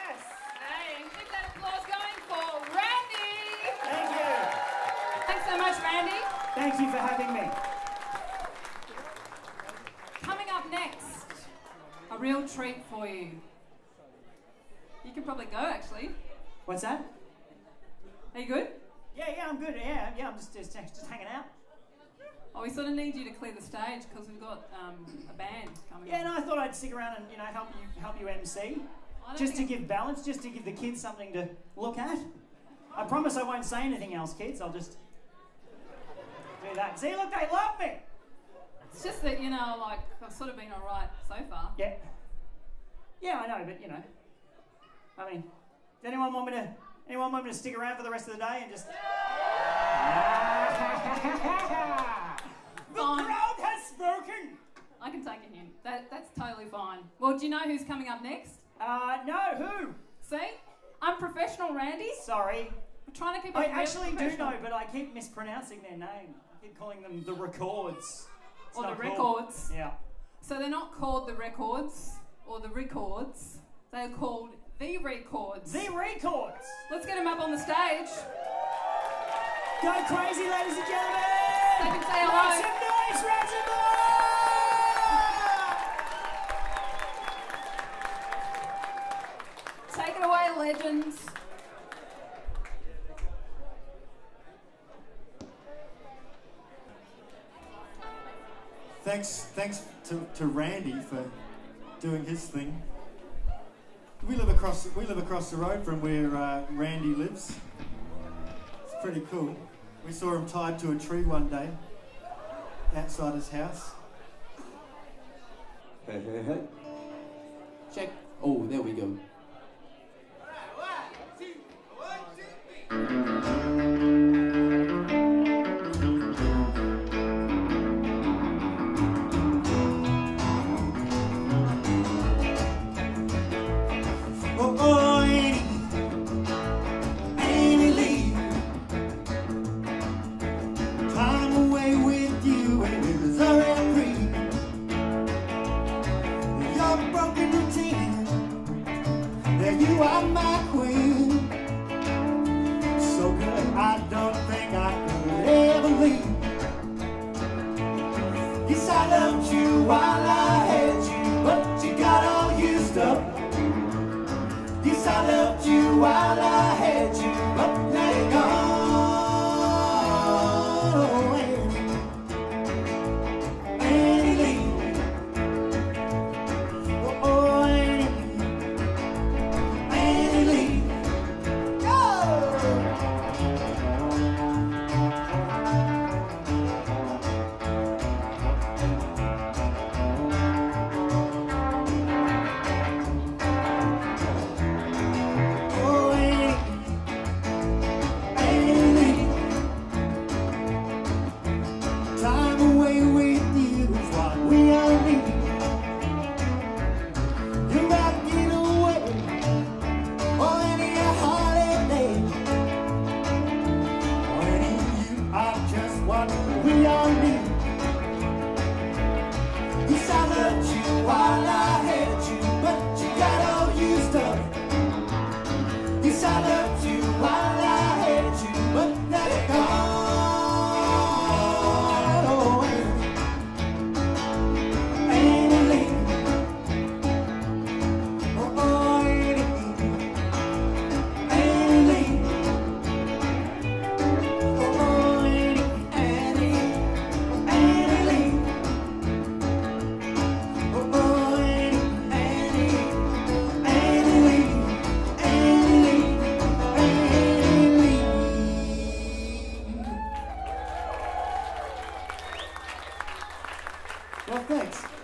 Yes! Hey, keep that applause going for Randy! Thank you. Thanks so much, Randy. Thank you for having me. Coming up next, a real treat for you. You can probably go, actually. What's that? Are you good? Yeah, I'm good. Yeah, I'm just hanging out. Oh, we sort of need you to clear the stage because we've got a band coming Yeah, on. no, I thought I'd stick around and help you MC, just to give balance, just to give the kids something to look at. I promise I won't say anything else, kids. I'll just do that. See, look, they love me. It's just that, you know, like, I've sort of been all right so far. Yeah. Yeah, I know, but you know, I mean, does anyone want me to stick around for the rest of the day and just? The crowd has spoken! I can take a hint. That's totally fine. Well, do you know who's coming up next? No, who? See? Unprofessional Randy. Sorry. I'm trying to keep it I real actually do professional. know, but I keep mispronouncing their name. I keep calling them the ReChords. It's Or the not called- ReChords. Yeah. So they're not called the ReChords or the ReChords. They're called the ReChords. The ReChords! Let's get them up on the stage. Go crazy, ladies and gentlemen! They can say Make hello. some noise, Reservoir! Take it away, legends. Thanks to Randy for doing his thing. We live across the road from where Randy lives. It's pretty cool. We saw him tied to a tree one day outside his house. Hey, hey, hey. Check. Oh, there we go. You are my queen, so good I don't think I could ever leave. Yes, I loved you while I had you, but you got all used up. Yes, I loved you while I had you, but now you're gone. Oh, Annie Lee. Oh, Annie. Well, thanks.